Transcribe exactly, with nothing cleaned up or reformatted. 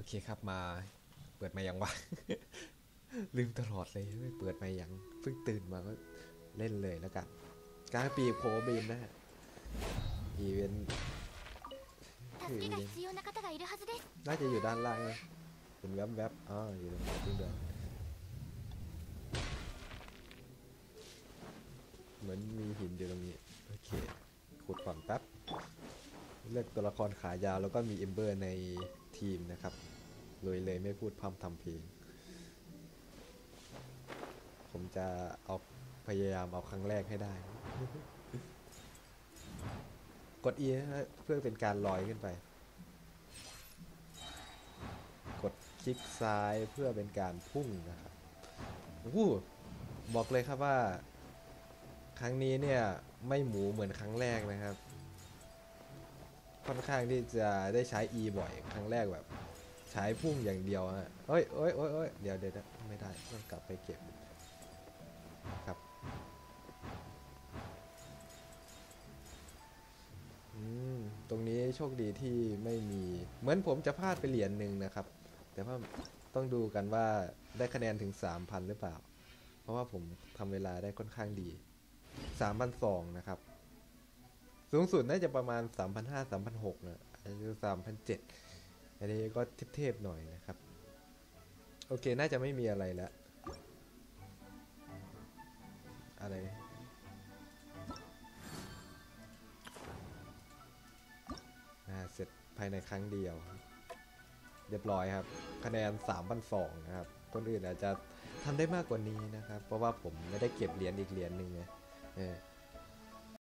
เคครับมาเปิดมายังวะ ลืมตลอดเลยไม่เปิดมายังเพิ่งตื่นมาก็เล่นเลยแล้วกันกลางปีกโผล่บีมนะฮะอีเวนต์คืออีเวนต์น่าจะอยู่ด้านล่างเลยเป็นแวบๆบอ๋ออยู่ตรงนี้เดินเหมือนมีหินอยู่ตรงนี้โอเคขุดก่อนแป๊บเลือกตัวละครขายาวแล้วก็มีเอมเบอร์ในทีมนะครับเลยเลยไม่พูดพร่ำทำเพลงผมจะเอาพยายามเอาครั้งแรกให้ได้ กด E นะเพื่อเป็นการลอยขึ้นไปกดคลิกซ้ายเพื่อเป็นการพุ่งนะครับวู้บอกเลยครับว่าครั้งนี้เนี่ยไม่หมูเหมือนครั้งแรกนะครับค่อนข้างที่จะได้ใช้ E บ่อยครั้งแรกแบบใช้พุ่งอย่างเดียวฮะเอ้ยเอ้ยเอ้ยเอ้ยเดี๋ยวเดี๋ยวไม่ได้ต้องกลับไปเก็บครับอืมตรงนี้โชคดีที่ไม่มีเหมือนผมจะพลาดไปเหรียญหนึ่งนะครับแต่ว่าต้องดูกันว่าได้คะแนนถึง สามพัน หรือเปล่าเพราะว่าผมทำเวลาได้ค่อนข้างดี สามพันสองร้อย นะครับสูงสุดน่าจะประมาณ สามพันห้าร้อย สามพันหกร้อย นะอาจจะสามพันเจ็ดร้อยอันนี้ก็เทพๆหน่อยนะครับโอเคน่าจะไม่มีอะไรแล้วอะไรนะเสร็จภายในครั้งเดียวเรียบร้อยครับคะแนน สามพันสองร้อย นะครับคนอื่นอาจจะทำได้มากกว่านี้นะครับเพราะว่าผมไม่ได้เก็บเหรียญอีกเหรียญหนึ่งไงเออ